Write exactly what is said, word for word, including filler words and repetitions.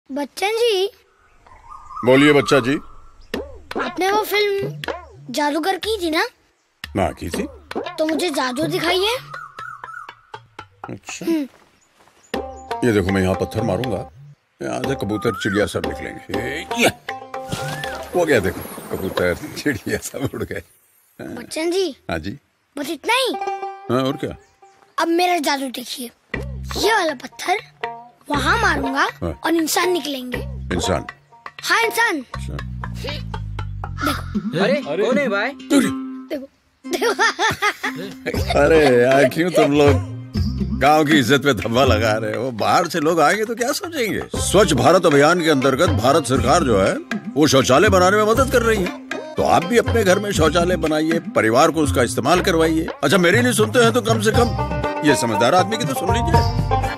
बच्चन जी। बोलिए बच्चा जी। आपने वो फिल्म जादूगर की थी ना? ना की थी। तो मुझे जादू दिखाइए। अच्छा, ये देखो मैं यहाँ पत्थर मारूंगा, यहाँ से कबूतर चिड़िया सब निकलेंगे। ये हो गया, देखो कबूतर चिड़िया सब उड़ गए। बच्चन जी। हाँ जी। बस इतना ही? हाँ, और क्या। अब मेरा जादू देखिए, ये वाला पत्थर वहाँ मारूंगा। हाँ। और इंसान निकलेंगे। इंसान? हाँ इंसान। देखो। अरे कौन है भाई? देखो देखो। अरे यार, क्यों तुम लोग गांव की इज्जत पे धब्बा लगा रहे हो? बाहर से लोग आएंगे तो क्या सोचेंगे? स्वच्छ भारत अभियान के अंतर्गत भारत सरकार जो है वो शौचालय बनाने में मदद कर रही है। तो आप भी अपने घर में शौचालय बनाइए, परिवार को उसका इस्तेमाल करवाइए। अच्छा, मेरी नहीं सुनते हैं तो कम से कम ये समझदार आदमी की तो सुन लीजिए।